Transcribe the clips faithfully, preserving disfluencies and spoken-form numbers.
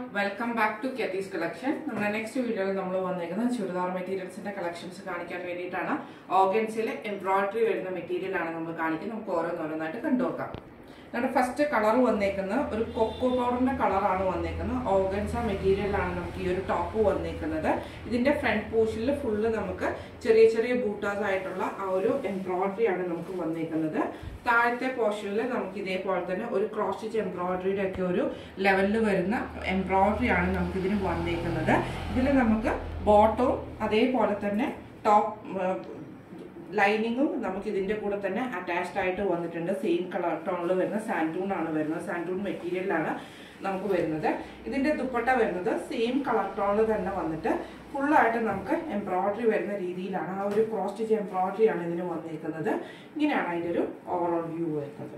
welcome back to Kathy's collection. നമ്മുടെ next വീഡിയോയിൽ നമ്മൾ വന്നിരിക്കുന്നത് ചുരിദാർ മെറ്റീരിയൽസിന്റെ കളക്ഷൻസ് കാണിക്കാൻ വേണ്ടിയിട്ടാണ്. ഓർഗൻസിലെ എംബ്രോയിഡറി വരുന്ന മെറ്റീരിയൽ ആണ് നമ്മൾ കാണിക്കുന്നത്. നമുക്ക് ഓരോന്നോരോന്നായിട്ട് കണ്ടുനോക്കാം. നമ്മുടെ ഫസ്റ്റ് കളർ വന്നേക്കുന്നത് ഒരു കൊക്കോ പൗഡറിന്റെ കളറാണ് വന്നേക്കുന്നത്. ഓർഗൻസ മെറ്റീരിയലാണ് നമുക്ക് ഈ ഒരു ടോപ്പ് വന്നേക്കുന്നത്. ഇതിന്റെ ഫ്രണ്ട് പോർഷനിൽ ഫുള്ള് നമുക്ക് ചെറിയ ചെറിയ ബൂട്ടാസ് ആയിട്ടുള്ള ആ ഒരു എംബ്രോയിഡറി ആണ് നമുക്ക് വന്നേക്കുന്നത്. താഴത്തെ പോർഷനിൽ നമുക്ക് ഇതേപോലെ തന്നെ ഒരു ക്രോസ് സ്റ്റിച്ച് എംബ്രോയിഡറിയുടെ ഒക്കെ ഒരു ലെവലിൽ വരുന്ന എംബ്രോയിഡറി ആണ് നമുക്ക് ഇതിന് വന്നേക്കുന്നത്. ഇതിൽ നമുക്ക് ബോട്ടവും അതേപോലെ തന്നെ ടോപ്പ് ലൈനിങ്ങും നമുക്ക് ഇതിന്റെ കൂടെ തന്നെ അറ്റാച്ച്ഡ് ആയിട്ട് വന്നിട്ടുണ്ട്. സെയിം കളർ ടോണിൽ വരുന്ന സാൻഡൂൺ ആണ് വരുന്നത്. സാൻഡൂൺ മെറ്റീരിയലാണ് നമുക്ക് വരുന്നത്. ഇതിന്റെ ദുപ്പട്ട വരുന്നത് സെയിം കളർ ടോണിൽ തന്നെ വന്നിട്ട് ഫുള്ളായിട്ട് നമുക്ക് എംബ്രോയിഡറി വരുന്ന രീതിയിലാണ്. ആ ഒരു ക്രോസ് സ്റ്റിച്ച് എംബ്രോയിഡറി ആണ് ഇതിന് വന്നിരിക്കുന്നത്. ഇങ്ങനെയാണ് അതിന്റെ ഒരു ഓവറോൾ വ്യൂ വരുന്നത്.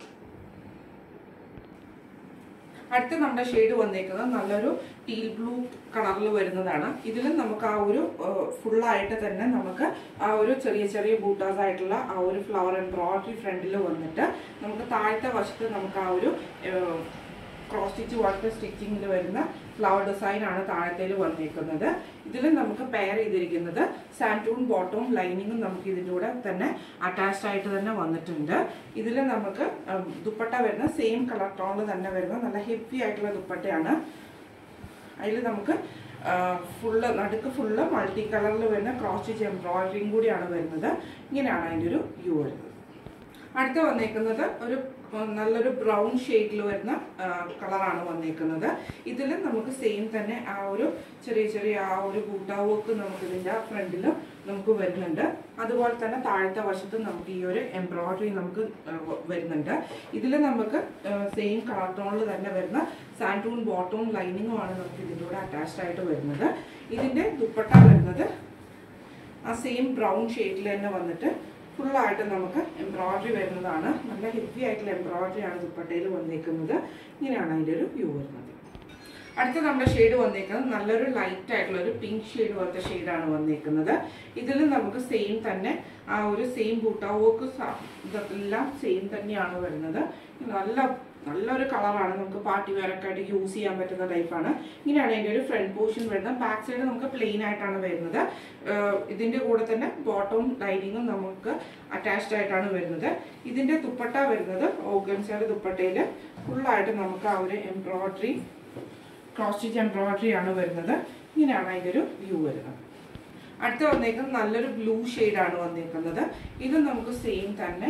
അടുത്ത നമ്മുടെ ഷെയ്ഡ് വന്നേക്കുന്നത് നല്ലൊരു ടീൽ ബ്ലൂ കളറിൽ വരുന്നതാണ്. ഇതിലും നമുക്ക് ആ ഒരു ഫുള്ളായിട്ട് തന്നെ നമുക്ക് ആ ഒരു ചെറിയ ചെറിയ ബൂട്ടാസ് ആയിട്ടുള്ള ആ ഒരു ഫ്ലവർ എംബ്രോയിഡറി ഫ്രണ്ടിൽ വന്നിട്ട് നമുക്ക് താഴത്തെ വശത്ത് നമുക്ക് ആ ഒരു ക്രോസ് സ്റ്റിച്ച് വർക്ക് സ്റ്റിച്ചിങ്ങിൽ വരുന്ന ഫ്ലവർ ഡിസൈൻ ആണ് താഴത്തേൽ വന്നിരിക്കുന്നത്. ഇതിൽ നമുക്ക് പെയർ ചെയ്തിരിക്കുന്നത് സാൻഡൂൺ ബോട്ടവും ലൈനിങ്ങും നമുക്ക് ഇതിൻ്റെ കൂടെ തന്നെ അറ്റാച്ച്ഡ് ആയിട്ട് തന്നെ വന്നിട്ടുണ്ട്. ഇതിൽ നമുക്ക് ദുപ്പട്ട വരുന്ന സെയിം കളർ ടോണിൽ തന്നെ വരുന്ന നല്ല ഹെവി ആയിട്ടുള്ള ദുപ്പട്ടയാണ്. അതിൽ നമുക്ക് ഫുള്ള് നടുക്ക് ഫുള്ള് മൾട്ടി കളറിൽ വരുന്ന ക്രോസ് സ്റ്റിച്ച് എംബ്രോയിഡറിയും കൂടിയാണ് വരുന്നത്. ഇങ്ങനെയാണ് അതിൻ്റെ ഒരു വ്യൂ വരുന്നത്. അടുത്ത വന്നേക്കുന്നത് ഒരു നല്ലൊരു ബ്രൗൺ ഷെയ്ഡിൽ വരുന്ന കളറാണ് വന്നേക്കുന്നത്. ഇതിൽ നമുക്ക് സെയിം തന്നെ ആ ഒരു ചെറിയ ചെറിയ ആ ഒരു ബൂട്ടാ വർക്ക് നമുക്ക് ഇതിൻ്റെ ഫ്രണ്ടിൽ നമുക്ക് വരുന്നുണ്ട്. അതുപോലെ തന്നെ താഴത്തെ വശത്ത് നമുക്ക് ഈ ഒരു എംബ്രോയിഡറി നമുക്ക് വരുന്നുണ്ട്. ഇതിൽ നമുക്ക് സെയിം കളർ ടോണിൽ തന്നെ വരുന്ന സാൻഡൂൺ ബോട്ടവും ലൈനിങ്ങും ആണ് നമുക്ക് ഇതിൻ്റെ കൂടെ അറ്റാച്ച്ഡ് ആയിട്ട് വരുന്നത്. ഇതിൻ്റെ ദുപ്പട്ട വരുന്നത് ആ സെയിം ബ്രൗൺ ഷെയ്ഡിൽ തന്നെ വന്നിട്ട് ഫുള്ളായിട്ട് നമുക്ക് എംബ്രോയിഡറി വരുന്നതാണ്. നല്ല ഹെവി ആയിട്ടുള്ള എംബ്രോയിഡറി ആണ് ദുപ്പട്ടയിൽ വന്നേക്കുന്നത്. ഇങ്ങനെയാണ് അതിൻ്റെ ഒരു വ്യൂ വരുന്നത്. അടുത്ത നമ്മുടെ ഷെയ്ഡ് വന്നേക്കുന്നത് നല്ലൊരു ലൈറ്റ് ആയിട്ടുള്ള ഒരു പിങ്ക് ഷെയ്ഡ് പോലത്തെ ഷെയ്ഡാണ് വന്നേക്കുന്നത്. ഇതിൽ നമുക്ക് സെയിം തന്നെ ആ ഒരു സെയിം ബൂട്ടാ വർക്ക് ഇതെല്ലാം സെയിം തന്നെയാണ് വരുന്നത്. നല്ല നല്ലൊരു കളറാണ്. നമുക്ക് പാർട്ടി വെയറൊക്കെ ആയിട്ട് യൂസ് ചെയ്യാൻ പറ്റുന്ന ടൈപ്പാണ്. ഇങ്ങനെയാണ് അതിൻ്റെ ഒരു ഫ്രണ്ട് പോർഷൻ വരുന്നത്. ബാക്ക് സൈഡ് നമുക്ക് പ്ലെയിൻ ആയിട്ടാണ് വരുന്നത്. ഇതിൻ്റെ കൂടെ തന്നെ ബോട്ടവും ലൈനിങ്ങും നമുക്ക് അറ്റാച്ച്ഡ് ആയിട്ടാണ് വരുന്നത്. ഇതിൻ്റെ ദുപ്പട്ട വരുന്നത് ഓർഗൻസയുടെ ദുപ്പട്ടയിൽ ഫുള്ളായിട്ട് നമുക്ക് ആ ഒരു എംബ്രോയിഡറി ക്രോസ് സ്റ്റിച്ച് എംബ്രോയിഡറി ആണ് വരുന്നത്. ഇങ്ങനെയാണ് അതിൻ്റെ ഒരു വ്യൂ വരുന്നത്. അടുത്ത വന്നേക്കുന്നത് നല്ലൊരു ബ്ലൂ ഷെയ്ഡാണ് വന്നേക്കുന്നത്. ഇത് നമുക്ക് സെയിം തന്നെ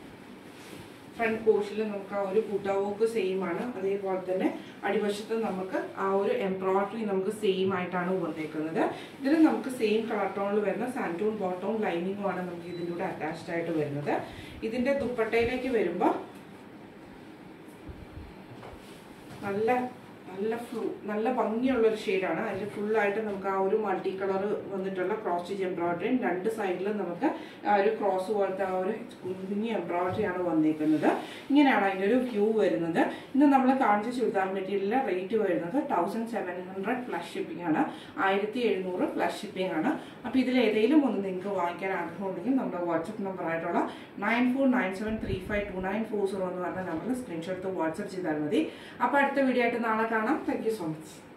ഫ്രണ്ട് പോർഷനിൽ നമുക്ക് ആ ഒരു ബൂട്ടാ വർക്ക് സെയിം ആണ്. അതേപോലെ തന്നെ അടിവശത്ത് നമുക്ക് ആ ഒരു എംബ്രോയിഡറി നമുക്ക് സെയിം ആയിട്ടാണ് വന്നേക്കുന്നത്. ഇതിൽ നമുക്ക് സെയിം കളർ ടോണിൽ വരുന്ന സാൻഡൂൺ ബോട്ടവും ലൈനിങ്ങും ആണ് നമുക്ക് ഇതിൻ്റെ കൂടെ അറ്റാച്ച്ഡ് ആയിട്ട് വരുന്നത്. ഇതിൻ്റെ ദുപ്പട്ടയിലേക്ക് വരുമ്പോൾ നല്ല നല്ല ഫ്ലൂ നല്ല ഭംഗിയുള്ളൊരു ഷെയ്ഡാണ്. അതിൽ ഫുള്ളായിട്ട് നമുക്ക് ആ ഒരു മൾട്ടി കളർ വന്നിട്ടുള്ള ക്രോസ് സ്റ്റിച്ച് എംബ്രോയിഡറിയും രണ്ട് സൈഡിലും നമുക്ക് ആ ഒരു ക്രോസ് പോലത്തെ ആ ഒരു കുഞ്ഞി എംബ്രോയിഡറി ആണ് വന്നിരിക്കുന്നത്. ഇങ്ങനെയാണ് അതിൻ്റെ ഒരു വ്യൂ വരുന്നത്. ഇന്ന് നമ്മൾ കാണിച്ച ചുരിദാർ മെറ്റീരിയലിൻ്റെ റേറ്റ് വരുന്നത് thousand seven hundred plus shipping ആണ്. ആയിരത്തി എഴുന്നൂറ് പ്ലസ് ഷിപ്പിംഗ് ആണ്. അപ്പോൾ ഇതിൽ ഏതെങ്കിലും ഒന്ന് നിങ്ങൾക്ക് വാങ്ങിക്കാൻ ആഗ്രഹമുണ്ടെങ്കിൽ നമ്മുടെ വാട്സപ്പ് നമ്പർ ആയിട്ടുള്ള nine four nine seven three five two nine four zero എന്ന് പറഞ്ഞ നമ്പറിൽ സ്ക്രീൻഷോട്ട് വാട്സപ്പ് ചെയ്താൽ മതി. അപ്പോൾ അടുത്ത വീഡിയോ ആയിട്ട് നാളെ കാണാം. Thank you so much.